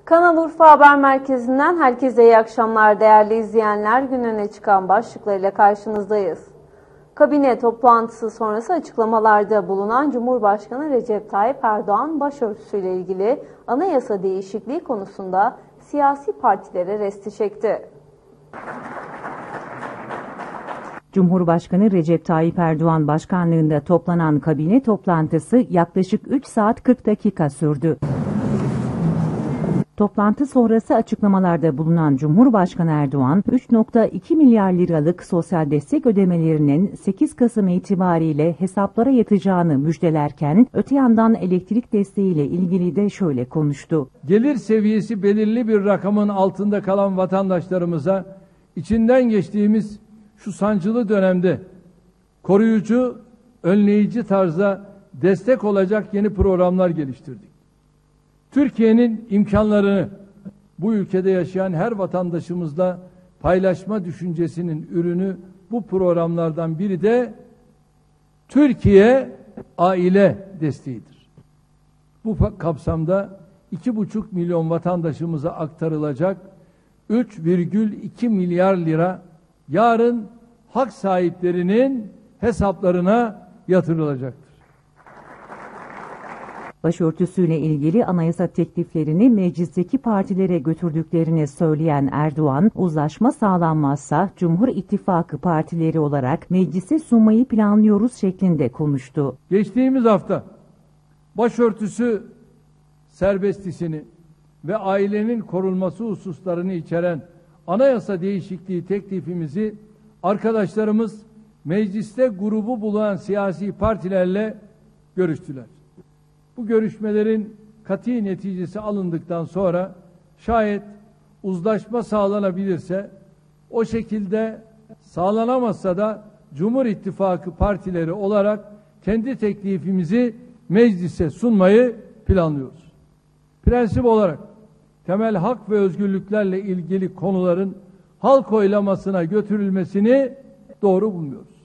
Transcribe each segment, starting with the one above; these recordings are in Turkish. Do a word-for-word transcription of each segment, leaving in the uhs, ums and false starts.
Kanal Urfa Haber Merkezi'nden herkese iyi akşamlar değerli izleyenler. Gün öne çıkan başlıklarıyla karşınızdayız. Kabine toplantısı sonrası açıklamalarda bulunan Cumhurbaşkanı Recep Tayyip Erdoğan başörtüsüyle ilgili anayasa değişikliği konusunda siyasi partilere resti çekti. Cumhurbaşkanı Recep Tayyip Erdoğan başkanlığında toplanan kabine toplantısı yaklaşık üç saat kırk dakika sürdü. Toplantı sonrası açıklamalarda bulunan Cumhurbaşkanı Erdoğan, üç nokta iki milyar liralık sosyal destek ödemelerinin sekiz Kasım itibariyle hesaplara yatacağını müjdelerken, öte yandan elektrik desteğiyle ilgili de şöyle konuştu. Gelir seviyesi belirli bir rakamın altında kalan vatandaşlarımıza içinden geçtiğimiz şu sancılı dönemde koruyucu, önleyici tarzda destek olacak yeni programlar geliştirdik. Türkiye'nin imkanlarını bu ülkede yaşayan her vatandaşımızla paylaşma düşüncesinin ürünü bu programlardan biri de Türkiye Aile Desteği'dir. Bu kapsamda iki buçuk milyon vatandaşımıza aktarılacak üç virgül iki milyar lira yarın hak sahiplerinin hesaplarına yatırılacaktır. Başörtüsüyle ilgili anayasa tekliflerini meclisteki partilere götürdüklerini söyleyen Erdoğan, uzlaşma sağlanmazsa Cumhur İttifakı partileri olarak meclise sunmayı planlıyoruz şeklinde konuştu. Geçtiğimiz hafta başörtüsü serbestisini ve ailenin korunması hususlarını içeren anayasa değişikliği teklifimizi arkadaşlarımız mecliste grubu bulunan siyasi partilerle görüştüler. Bu görüşmelerin kati neticesi alındıktan sonra şayet uzlaşma sağlanabilirse, o şekilde sağlanamazsa da Cumhur İttifakı partileri olarak kendi teklifimizi meclise sunmayı planlıyoruz. Prensip olarak temel hak ve özgürlüklerle ilgili konuların halk oylamasına götürülmesini doğru bulmuyoruz.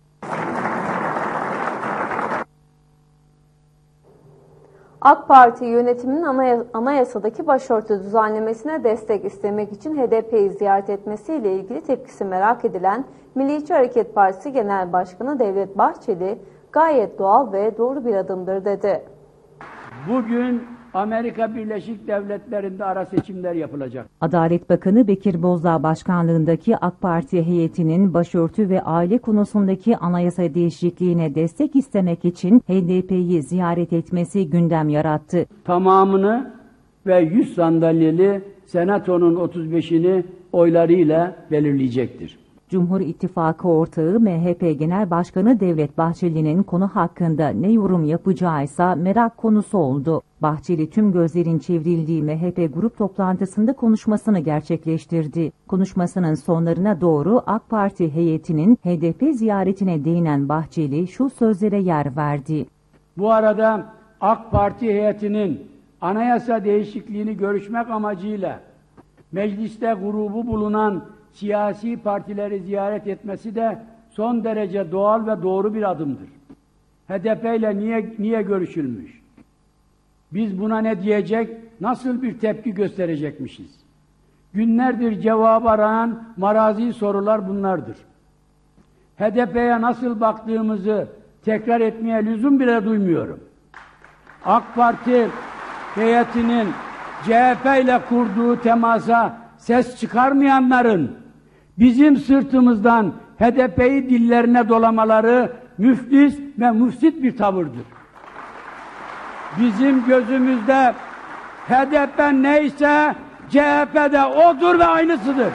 AK Parti yönetiminin anayasadaki başörtü düzenlemesine destek istemek için H D P'yi ziyaret etmesiyle ilgili tepkisi merak edilen Milliyetçi Hareket Partisi Genel Başkanı Devlet Bahçeli gayet doğal ve doğru bir adımdır dedi. Bugün Amerika Birleşik Devletleri'nde ara seçimler yapılacak. Adalet Bakanı Bekir Bozdağ başkanlığındaki AK Parti heyetinin başörtü ve aile konusundaki anayasa değişikliğine destek istemek için H D P'yi ziyaret etmesi gündem yarattı. Tamamını ve yüz sandalyeli Senato'nun otuz beşini oylarıyla belirleyecektir. Cumhur İttifakı ortağı M H P Genel Başkanı Devlet Bahçeli'nin konu hakkında ne yorum yapacağıysa merak konusu oldu. Bahçeli tüm gözlerin çevrildiği M H P grup toplantısında konuşmasını gerçekleştirdi. Konuşmasının sonlarına doğru AK Parti heyetinin H D P ziyaretine değinen Bahçeli şu sözlere yer verdi. Bu arada AK Parti heyetinin anayasa değişikliğini görüşmek amacıyla mecliste grubu bulunan siyasi partileri ziyaret etmesi de son derece doğal ve doğru bir adımdır. H D P ile niye, niye görüşülmüş? Biz buna ne diyecek, nasıl bir tepki gösterecekmişiz? Günlerdir cevabı arayan marazi sorular bunlardır. H D P'ye nasıl baktığımızı tekrar etmeye lüzum bile duymuyorum. AK Parti heyetinin C H P ile kurduğu temasa ses çıkarmayanların bizim sırtımızdan H D P'yi dillerine dolamaları müflis ve müfsit bir tavırdır. Bizim gözümüzde H D P neyse C H P de odur ve aynısıdır.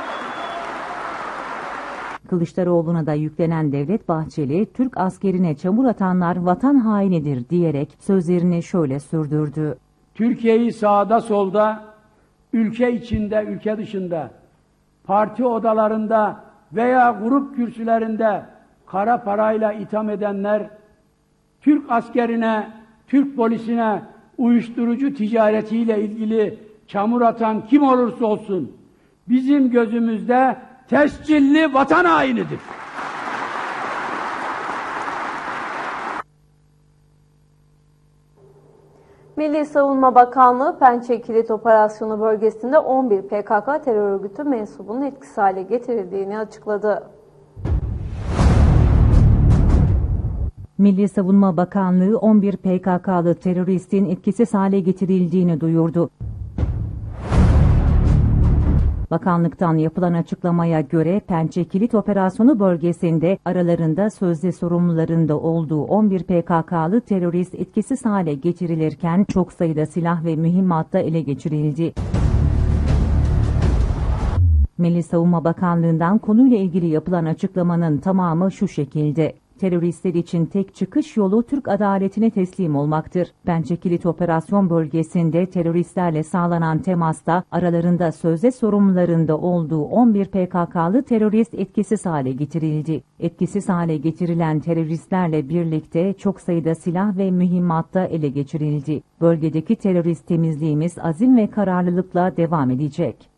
Kılıçdaroğlu'na da yüklenen Devlet Bahçeli, Türk askerine çamur atanlar vatan hainidir diyerek sözlerini şöyle sürdürdü. Türkiye'yi sağda solda, ülke içinde, ülke dışında, parti odalarında veya grup kürsülerinde kara parayla itham edenler, Türk askerine, Türk polisine uyuşturucu ticaretiyle ilgili çamur atan kim olursa olsun, bizim gözümüzde tescilli vatan hainidir. Milli Savunma Bakanlığı Pençe Kilit Operasyonu bölgesinde on bir P K K terör örgütü mensubunun etkisiz hale getirildiğini açıkladı. Milli Savunma Bakanlığı on bir P K K'lı teröristin etkisiz hale getirildiğini duyurdu. Bakanlıktan yapılan açıklamaya göre Pençe Kilit Operasyonu bölgesinde aralarında sözde sorumlularında olduğu on bir P K K'lı terörist etkisiz hale getirilirken çok sayıda silah ve mühimmat da ele geçirildi. Milli Savunma Bakanlığı'ndan konuyla ilgili yapılan açıklamanın tamamı şu şekilde: teröristler için tek çıkış yolu Türk adaletine teslim olmaktır. Pençe Kilit Operasyon bölgesinde teröristlerle sağlanan temasta aralarında sözde sorumlularında olduğu on bir P K K'lı terörist etkisiz hale getirildi. Etkisiz hale getirilen teröristlerle birlikte çok sayıda silah ve mühimmat da ele geçirildi. Bölgedeki terörist temizliğimiz azim ve kararlılıkla devam edecek.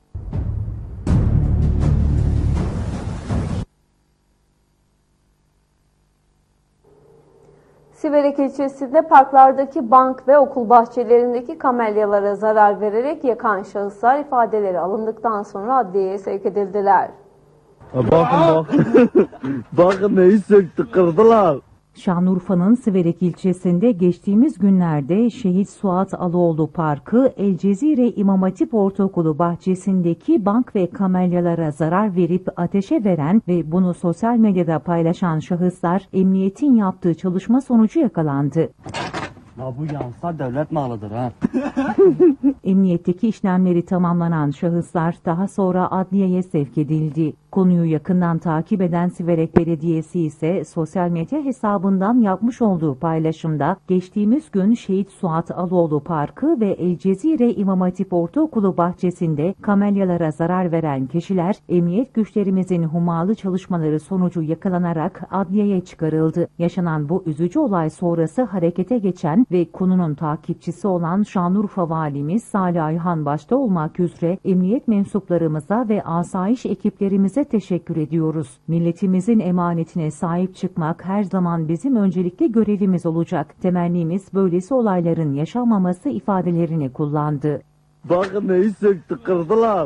Siverek ilçesinde parklardaki bank ve okul bahçelerindeki kamelyalara zarar vererek yakan şahıslar ifadeleri alındıktan sonra adliyeye sevk edildiler. Bakın bakın. Bakın neyi söktü, kırdılar. Şanlıurfa'nın Siverek ilçesinde geçtiğimiz günlerde Şehit Suat Aloğlu Parkı, El Cezire İmam Hatip Ortaokulu bahçesindeki bank ve kamelyalara zarar verip ateşe veren ve bunu sosyal medyada paylaşan şahıslar emniyetin yaptığı çalışma sonucu yakalandı. Ya bu yansa devlet malıdır ha. Emniyetteki işlemleri tamamlanan şahıslar daha sonra adliyeye sevk edildi. Konuyu yakından takip eden Siverek Belediyesi ise sosyal medya hesabından yapmış olduğu paylaşımda geçtiğimiz gün Şehit Suat Aloğlu Parkı ve El Cezire İmam Hatip Ortaokulu bahçesinde kamelyalara zarar veren kişiler emniyet güçlerimizin hummalı çalışmaları sonucu yakalanarak adliyeye çıkarıldı. Yaşanan bu üzücü olay sonrası harekete geçen ve konunun takipçisi olan Şanlıurfa Valimiz Salih Ayhan başta olmak üzere emniyet mensuplarımıza ve asayiş ekiplerimize teşekkür ediyoruz. Milletimizin emanetine sahip çıkmak her zaman bizim öncelikli görevimiz olacak. Temennimiz böylesi olayların yaşanmaması ifadelerini kullandı. Bakın neyi söktü, kırdılar.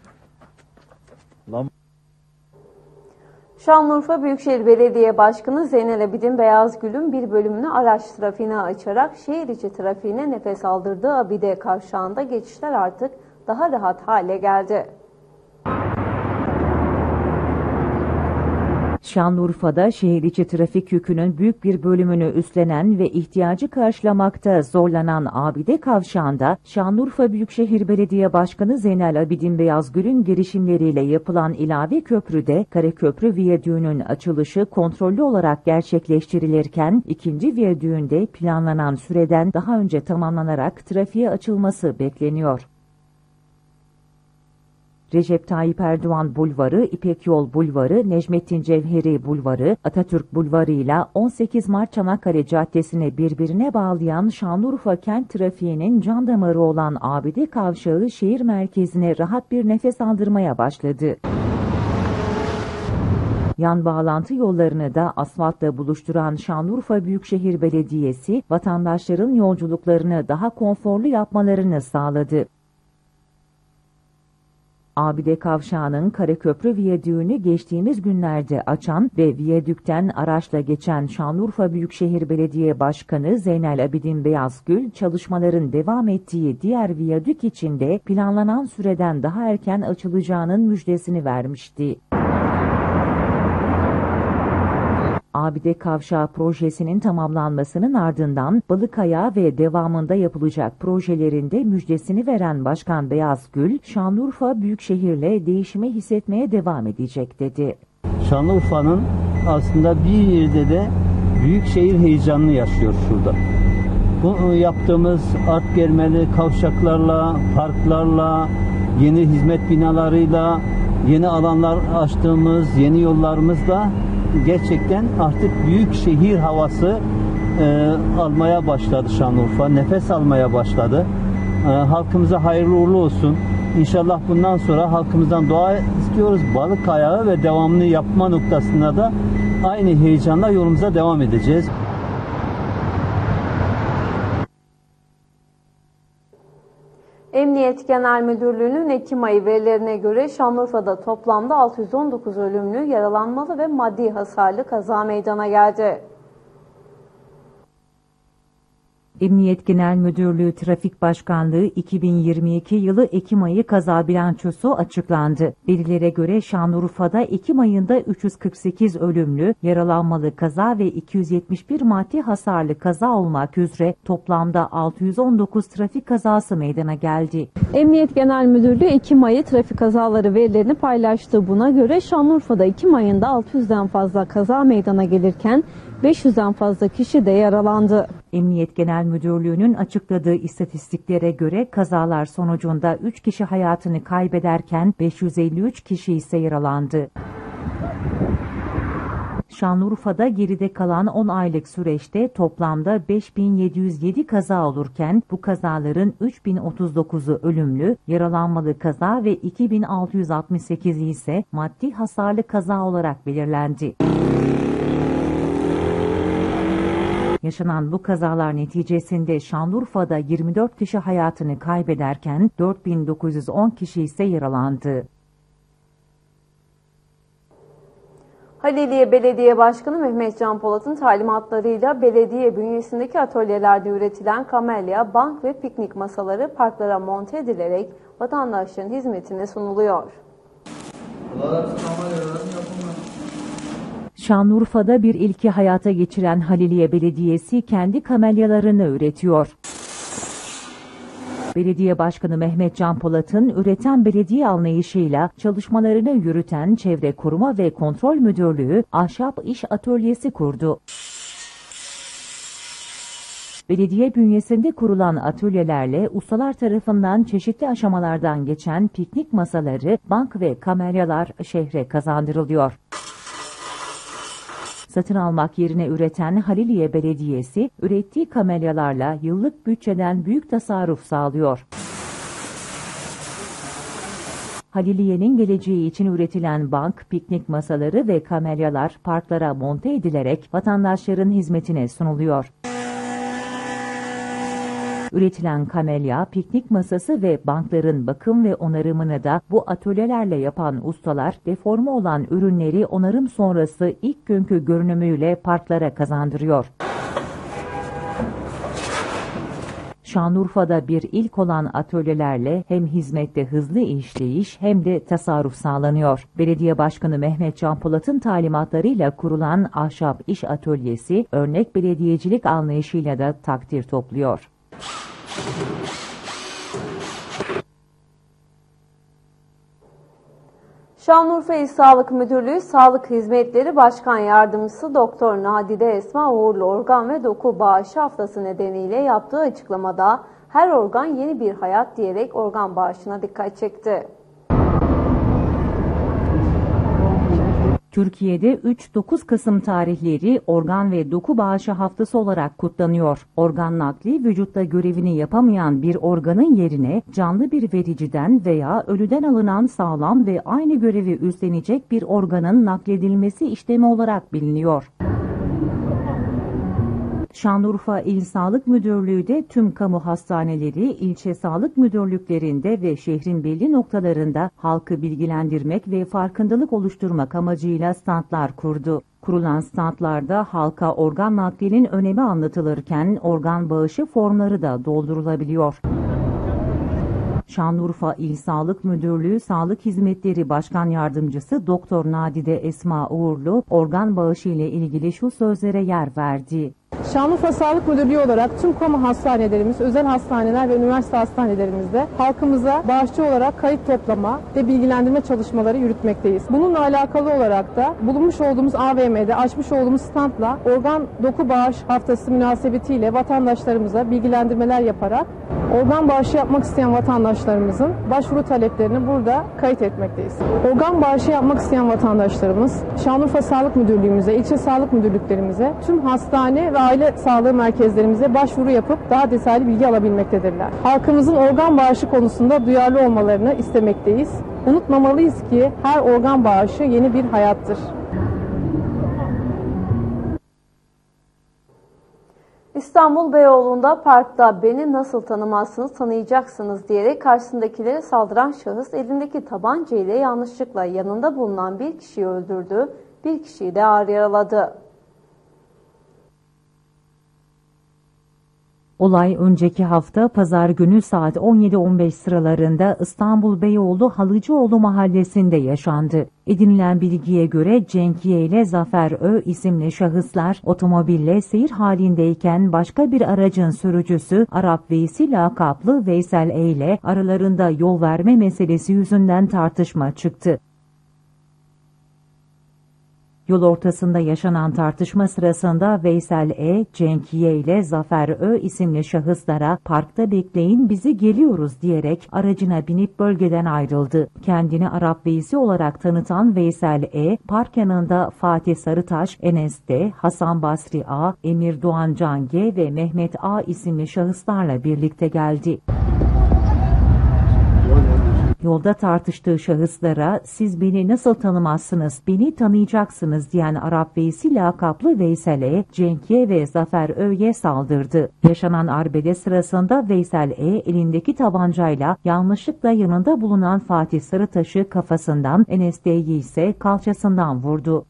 Lan. Şanlıurfa Büyükşehir Belediye Başkanı Zeynel Abidin Beyazgül'ün bir bölümünü araç trafiğine açarak şehir içi trafiğine nefes aldırdığı Abide Kavşağı'nda geçişler artık daha rahat hale geldi. Şanlıurfa'da şehir içi trafik yükünün büyük bir bölümünü üstlenen ve ihtiyacı karşılamakta zorlanan Abide Kavşağı'nda Şanlıurfa Büyükşehir Belediye Başkanı Zeynel Abidin Beyazgül'ün girişimleriyle yapılan ilave köprüde Karaköprü Viyadüğü'nün açılışı kontrollü olarak gerçekleştirilirken ikinci viyadüğünde planlanan süreden daha önce tamamlanarak trafiğe açılması bekleniyor. Recep Tayyip Erdoğan Bulvarı, İpek Yol Bulvarı, Necmettin Cevheri Bulvarı, Atatürk Bulvarı ile on sekiz Mart Çanakkale Caddesi'ni birbirine bağlayan Şanlıurfa kent trafiğinin can damarı olan Abide Kavşağı şehir merkezine rahat bir nefes aldırmaya başladı. Yan bağlantı yollarını da asfaltla buluşturan Şanlıurfa Büyükşehir Belediyesi, vatandaşların yolculuklarını daha konforlu yapmalarını sağladı. Abide Kavşağı'nın Karaköprü Viyadüğü'nü geçtiğimiz günlerde açan ve viyadükten araçla geçen Şanlıurfa Büyükşehir Belediye Başkanı Zeynel Abidin Beyazgül, çalışmaların devam ettiği diğer viyadük için de planlanan süreden daha erken açılacağının müjdesini vermişti. Abide Kavşağı projesinin tamamlanmasının ardından Balıkayağı ve devamında yapılacak projelerinde müjdesini veren Başkan Beyazgül, Şanlıurfa Büyükşehir'le değişimi hissetmeye devam edecek dedi. Şanlıurfa'nın aslında bir yerde de büyükşehir heyecanını yaşıyor şurada. Bu yaptığımız art germeli kavşaklarla, parklarla, yeni hizmet binalarıyla, yeni alanlar açtığımız, yeni yollarımızla gerçekten artık büyük şehir havası e, almaya başladı Şanlıurfa. Nefes almaya başladı. E, halkımıza hayırlı uğurlu olsun. İnşallah bundan sonra halkımızdan dua istiyoruz. Balıkayağı ve devamını yapma noktasında da aynı heyecanla yolumuza devam edeceğiz. Emniyet Genel Müdürlüğü'nün Ekim ayı verilerine göre Şanlıurfa'da toplamda altı yüz on dokuz ölümlü, yaralanmalı ve maddi hasarlı kaza meydana geldi. Emniyet Genel Müdürlüğü Trafik Başkanlığı iki bin yirmi iki yılı Ekim ayı kaza bilançosu açıklandı. Verilere göre Şanlıurfa'da Ekim ayında üç yüz kırk sekiz ölümlü, yaralanmalı kaza ve iki yüz yetmiş bir maddi hasarlı kaza olmak üzere toplamda altı yüz on dokuz trafik kazası meydana geldi. Emniyet Genel Müdürlüğü Ekim ayı trafik kazaları verilerini paylaştı. Buna göre Şanlıurfa'da Ekim ayında altı yüzden fazla kaza meydana gelirken beş yüzden fazla kişi de yaralandı. Emniyet Genel Müdürlüğü'nün açıkladığı istatistiklere göre kazalar sonucunda üç kişi hayatını kaybederken beş yüz elli üç kişi ise yaralandı. Şanlıurfa'da geride kalan on aylık süreçte toplamda beş bin yedi yüz yedi kaza olurken bu kazaların üç bin otuz dokuzu ölümlü, yaralanmalı kaza ve iki bin altı yüz altmış sekizi ise maddi hasarlı kaza olarak belirlendi. Yaşanan bu kazalar neticesinde Şanlıurfa'da yirmi dört kişi hayatını kaybederken dört bin dokuz yüz on kişi ise yaralandı. Haliliye Belediye Başkanı Mehmet Can Polat'ın talimatlarıyla belediye bünyesindeki atölyelerde üretilen kamelya, bank ve piknik masaları parklara monte edilerek vatandaşların hizmetine sunuluyor. Şanlıurfa'da bir ilki hayata geçiren Haliliye Belediyesi kendi kamelyalarını üretiyor. Belediye Başkanı Mehmet Can Polat'ın üreten belediye anlayışıyla çalışmalarını yürüten Çevre Koruma ve Kontrol Müdürlüğü Ahşap İş Atölyesi kurdu. Belediye bünyesinde kurulan atölyelerle ustalar tarafından çeşitli aşamalardan geçen piknik masaları, bank ve kamelyalar şehre kazandırılıyor. Satın almak yerine üreten Haliliye Belediyesi, ürettiği kamelyalarla yıllık bütçeden büyük tasarruf sağlıyor. Haliliye'nin geleceği için üretilen bank, piknik masaları ve kamelyalar parklara monte edilerek vatandaşların hizmetine sunuluyor. Üretilen kamelya, piknik masası ve bankların bakım ve onarımını da bu atölyelerle yapan ustalar, deforme olan ürünleri onarım sonrası ilk günkü görünümüyle parklara kazandırıyor. Şanlıurfa'da bir ilk olan atölyelerle hem hizmette hızlı işleyiş hem de tasarruf sağlanıyor. Belediye Başkanı Mehmet Can Polat'ın talimatlarıyla kurulan Ahşap İş Atölyesi, örnek belediyecilik anlayışıyla da takdir topluyor. Şanlıurfa İl Sağlık Müdürlüğü Sağlık Hizmetleri Başkan Yardımcısı Doktor Nadide Esma Uğurlu organ ve doku bağışı haftası nedeniyle yaptığı açıklamada her organ yeni bir hayat diyerek organ bağışına dikkat çekti. Türkiye'de üç dokuz Kasım tarihleri organ ve doku bağışı haftası olarak kutlanıyor. Organ nakli, vücutta görevini yapamayan bir organın yerine canlı bir vericiden veya ölüden alınan sağlam ve aynı görevi üstlenecek bir organın nakledilmesi işlemi olarak biliniyor. Şanlıurfa İl Sağlık Müdürlüğü de tüm kamu hastaneleri, ilçe sağlık müdürlüklerinde ve şehrin belli noktalarında halkı bilgilendirmek ve farkındalık oluşturmak amacıyla standlar kurdu. Kurulan standlarda halka organ naklinin önemi anlatılırken organ bağışı formları da doldurulabiliyor. Şanlıurfa İl Sağlık Müdürlüğü Sağlık Hizmetleri Başkan Yardımcısı Doktor Nadide Esma Uğurlu organ bağışı ile ilgili şu sözlere yer verdi. Şanlıurfa Sağlık Müdürlüğü olarak tüm kamu hastanelerimiz, özel hastaneler ve üniversite hastanelerimizde halkımıza bağışçı olarak kayıt toplama ve bilgilendirme çalışmaları yürütmekteyiz. Bununla alakalı olarak da bulunmuş olduğumuz A V M'de açmış olduğumuz standla organ doku bağış haftası münasebetiyle vatandaşlarımıza bilgilendirmeler yaparak organ bağışı yapmak isteyen vatandaşlarımızın başvuru taleplerini burada kayıt etmekteyiz. Organ bağışı yapmak isteyen vatandaşlarımız Şanlıurfa Sağlık Müdürlüğümüze, ilçe sağlık müdürlüklerimize, tüm hastane ve aile sağlığı merkezlerimize başvuru yapıp daha detaylı bilgi alabilmektedirler. Halkımızın organ bağışı konusunda duyarlı olmalarını istemekteyiz. Unutmamalıyız ki her organ bağışı yeni bir hayattır. İstanbul Beyoğlu'nda parkta "beni nasıl tanımazsınız, tanıyacaksınız" diyerek karşısındakilere saldıran şahıs elindeki tabanca ile yanlışlıkla yanında bulunan bir kişiyi öldürdü, bir kişiyi de ağır yaraladı. Olay önceki hafta pazar günü saat on yedi on beş sıralarında İstanbul Beyoğlu Halıcıoğlu mahallesinde yaşandı. Edinilen bilgiye göre Cenk Y ile Zafer Ö isimli şahıslar otomobille seyir halindeyken başka bir aracın sürücüsü Arap Veysi lakaplı Veysel E ile aralarında yol verme meselesi yüzünden tartışma çıktı. Yol ortasında yaşanan tartışma sırasında Veysel E, Cenk Y ile Zafer Ö isimli şahıslara "parkta bekleyin, bizi geliyoruz" diyerek aracına binip bölgeden ayrıldı. Kendini Arap Veysi olarak tanıtan Veysel E, park yanında Fatih Sarıtaş, Enes D, Hasan Basri A, Emir Doğan Can G ve Mehmet A isimli şahıslarla birlikte geldi. Yolda tartıştığı şahıslara "siz beni nasıl tanımazsınız, beni tanıyacaksınız" diyen Arap Veysi lakaplı Veysel E, Cenk Y ve Zafer Ö'ye saldırdı. Yaşanan arbede sırasında Veysel E elindeki tabancayla yanlışlıkla yanında bulunan Fatih Sarıtaş'ı kafasından, Enes D'yi ise kalçasından vurdu.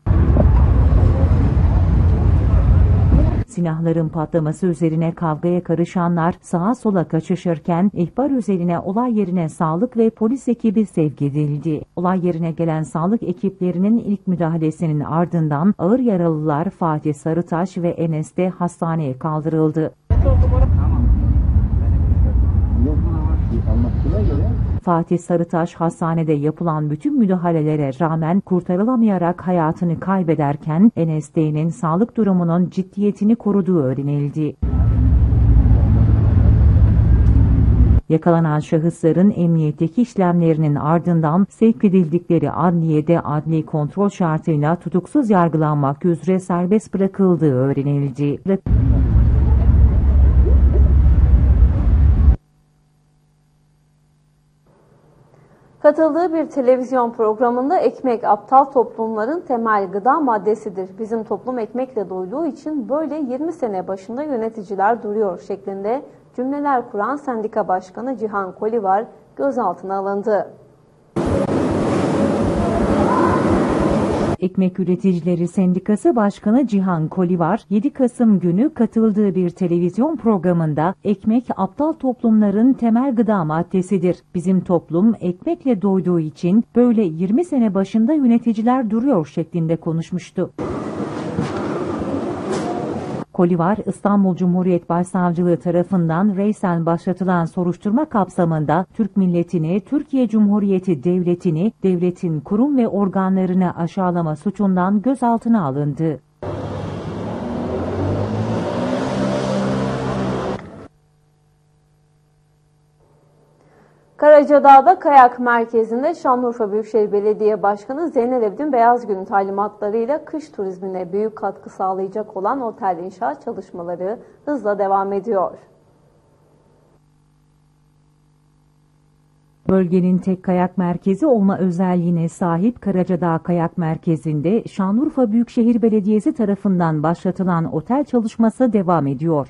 Silahların patlaması üzerine kavgaya karışanlar sağa sola kaçışırken ihbar üzerine olay yerine sağlık ve polis ekibi sevk edildi. Olay yerine gelen sağlık ekiplerinin ilk müdahalesinin ardından ağır yaralılar Fatih Sarıtaş ve Enes de hastaneye kaldırıldı. Fatih Sarıtaş hastanede yapılan bütün müdahalelere rağmen kurtarılamayarak hayatını kaybederken Enes D'nin sağlık durumunun ciddiyetini koruduğu öğrenildi. Yakalanan şahısların emniyetteki işlemlerinin ardından sevk edildikleri adliyede adli kontrol şartıyla tutuksuz yargılanmak üzere serbest bırakıldığı öğrenildi. Katıldığı bir televizyon programında ekmek aptal toplumların temel gıda maddesidir. Bizim toplum ekmekle doyduğu için böyle yirmi sene başında yöneticiler duruyor şeklinde cümleler kuran sendika başkanı Cihan Kolivar gözaltına alındı. Ekmek Üreticileri Sendikası Başkanı Cihan Kolivar, yedi Kasım günü katıldığı bir televizyon programında ekmek aptal toplumların temel gıda maddesidir. Bizim toplum ekmekle doyduğu için böyle yirmi sene başında yöneticiler duruyor şeklinde konuşmuştu. Kolivar, İstanbul Cumhuriyet Başsavcılığı tarafından reysen başlatılan soruşturma kapsamında Türk milletini, Türkiye Cumhuriyeti Devleti'ni, devletin kurum ve organlarını aşağılama suçundan gözaltına alındı. Karacadağ'da kayak merkezinde Şanlıurfa Büyükşehir Belediye Başkanı Zeynel Abidin Beyazgül'ün talimatlarıyla kış turizmine büyük katkı sağlayacak olan otel inşaat çalışmaları hızla devam ediyor. Bölgenin tek kayak merkezi olma özelliğine sahip Karacadağ Kayak Merkezi'nde Şanlıurfa Büyükşehir Belediyesi tarafından başlatılan otel çalışması devam ediyor.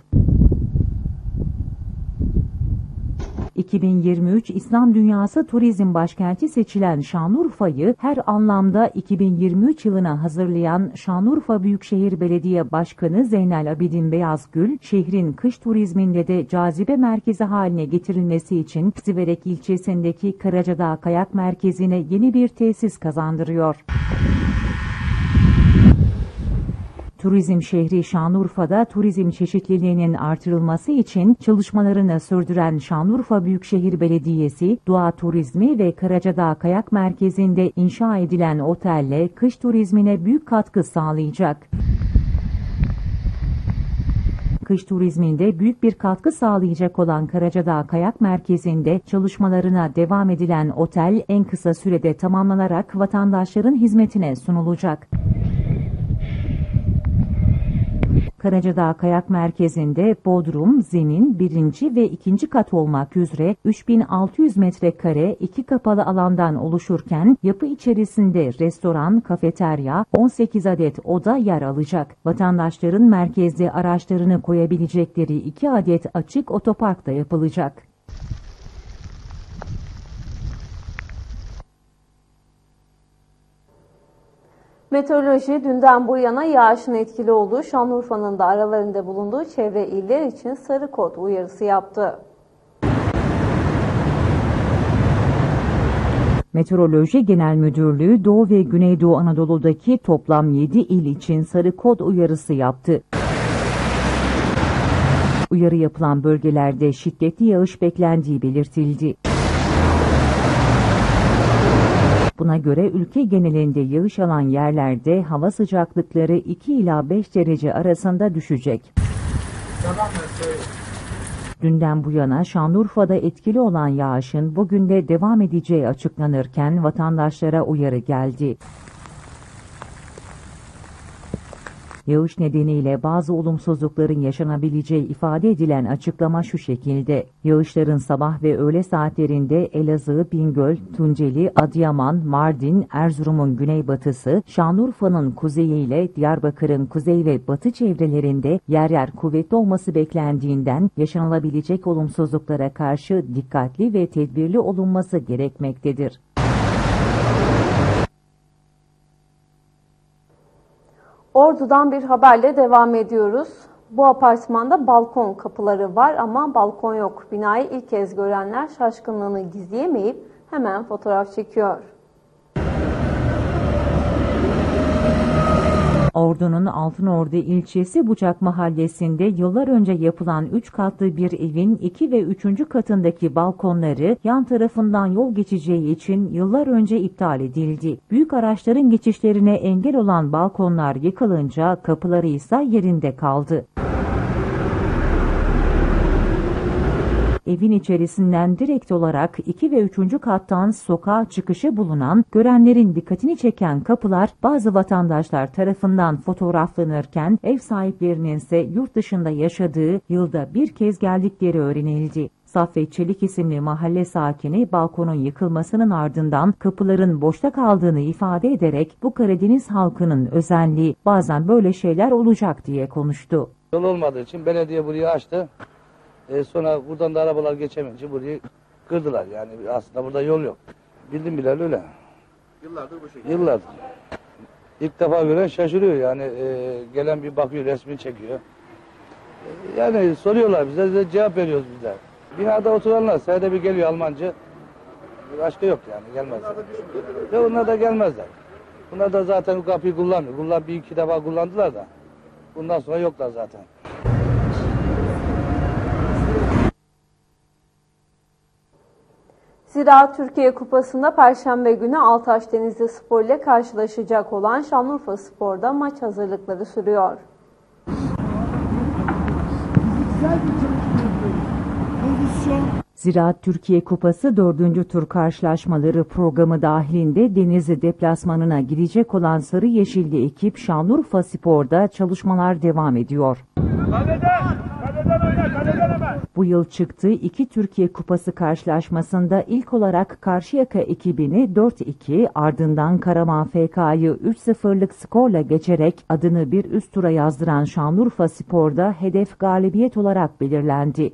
iki bin yirmi üç İslam Dünyası Turizm Başkenti seçilen Şanlıurfa'yı her anlamda iki bin yirmi üç yılına hazırlayan Şanlıurfa Büyükşehir Belediye Başkanı Zeynel Abidin Beyazgül, şehrin kış turizminde de cazibe merkezi haline getirilmesi için Siverek ilçesindeki Karacadağ Kayak Merkezi'ne yeni bir tesis kazandırıyor. Turizm şehri Şanlıurfa'da turizm çeşitliliğinin artırılması için çalışmalarını sürdüren Şanlıurfa Büyükşehir Belediyesi, doğa turizmi ve Karacadağ Kayak Merkezi'nde inşa edilen otelle kış turizmine büyük katkı sağlayacak. Kış turizminde büyük bir katkı sağlayacak olan Karacadağ Kayak Merkezi'nde çalışmalarına devam edilen otel en kısa sürede tamamlanarak vatandaşların hizmetine sunulacak. Karacadağ Kayak Merkezi'nde bodrum, zemin, birinci ve ikinci kat olmak üzere üç bin altı yüz metrekare iki kapalı alandan oluşurken yapı içerisinde restoran, kafeterya, on sekiz adet oda yer alacak. Vatandaşların merkezde araçlarını koyabilecekleri iki adet açık otopark da yapılacak. Meteoroloji dünden bu yana yağışın etkili olduğu Şanlıurfa'nın da aralarında bulunduğu çevre iller için sarı kod uyarısı yaptı. Meteoroloji Genel Müdürlüğü Doğu ve Güneydoğu Anadolu'daki toplam yedi il için sarı kod uyarısı yaptı. Uyarı yapılan bölgelerde şiddetli yağış beklendiği belirtildi. Buna göre ülke genelinde yağış alan yerlerde hava sıcaklıkları iki ila beş derece arasında düşecek. Dünden bu yana Şanlıurfa'da etkili olan yağışın bugün de devam edeceği açıklanırken vatandaşlara uyarı geldi. Yağış nedeniyle bazı olumsuzlukların yaşanabileceği ifade edilen açıklama şu şekilde. Yağışların sabah ve öğle saatlerinde Elazığ, Bingöl, Tunceli, Adıyaman, Mardin, Erzurum'un güneybatısı, Şanlıurfa'nın kuzeyi ile Diyarbakır'ın kuzey ve batı çevrelerinde yer yer kuvvetli olması beklendiğinden yaşanılabilecek olumsuzluklara karşı dikkatli ve tedbirli olunması gerekmektedir. Ordu'dan bir haberle devam ediyoruz. Bu apartmanda balkon kapıları var ama balkon yok. Binayı ilk kez görenler şaşkınlığını gizleyemeyip hemen fotoğraf çekiyor. Ordu'nun Altınordu ilçesi Bucak mahallesinde yıllar önce yapılan üç katlı bir evin iki ve üçüncü katındaki balkonları yan tarafından yol geçeceği için yıllar önce iptal edildi. Büyük araçların geçişlerine engel olan balkonlar yıkılınca kapıları ise yerinde kaldı. Evin içerisinden direkt olarak iki ve üçüncü kattan sokağa çıkışı bulunan, görenlerin dikkatini çeken kapılar bazı vatandaşlar tarafından fotoğraflanırken ev sahiplerinin ise yurt dışında yaşadığı, yılda bir kez geldikleri öğrenildi. Saffet Çelik isimli mahalle sakini balkonun yıkılmasının ardından kapıların boşta kaldığını ifade ederek bu Karadeniz halkının özenliği, bazen böyle şeyler olacak diye konuştu. Yol olmadığı için belediye burayı açtı. E sonra buradan da arabalar geçemeyince burayı kırdılar. Yani aslında burada yol yok. Bildim bileli öyle. Yıllardır bu şekilde. Yıllardır. İlk defa gören şaşırıyor yani. E, gelen bir bakıyor, resmini çekiyor. E, yani soruyorlar bize, de cevap veriyoruz biz de. Binada oturanlar senede bir geliyor Almancı. Başka yok yani, gelmezler. Ve onlar da gelmezler. Bunlar da zaten bu kapıyı kullanmıyor. Bunlar bir iki defa kullandılar da. Bundan sonra yoklar zaten. Ziraat Türkiye Kupası'nda Perşembe günü Altaş Denizlispor ile karşılaşacak olan Şanlıurfaspor'da maç hazırlıkları sürüyor. Ziraat Türkiye Kupası dördüncü tur karşılaşmaları programı dahilinde Denizli deplasmanına gidecek olan Sarı Yeşilli ekip Şanlıurfaspor'da çalışmalar devam ediyor. Bu yıl çıktığı iki Türkiye Kupası karşılaşmasında ilk olarak Karşıyaka ekibini dört iki, ardından Karaman F K'yı üç sıfırlık skorla geçerek adını bir üst tura yazdıran Şanlıurfaspor'da hedef galibiyet olarak belirlendi.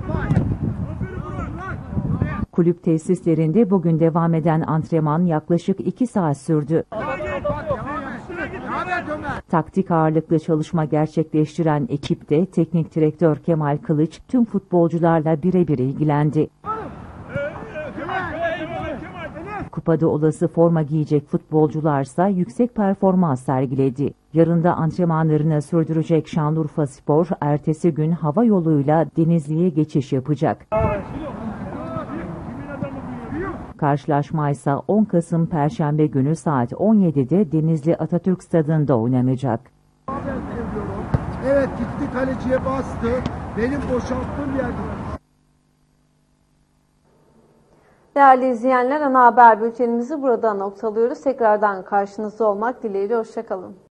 Kulüp tesislerinde bugün devam eden antrenman yaklaşık iki saat sürdü. Taktik ağırlıklı çalışma gerçekleştiren ekipte teknik direktör Kemal Kılıç tüm futbolcularla birebir ilgilendi. Kupada olası forma giyecek futbolcularsa yüksek performans sergiledi. Yarın da antrenmanlarını sürdürecek Şanlıurfaspor, ertesi gün hava yoluyla Denizli'ye geçiş yapacak. Karşılaşma ise on Kasım Perşembe günü saat on yedide Denizli Atatürk Stadı'nda oynanacak. Evet, gitti kaleciye bastı. Benim boşalttığım yerde. Değerli izleyenler, ana haber bültenimizi burada noktalıyoruz. Tekrardan karşınızda olmak dileğiyle. Hoşça kalın.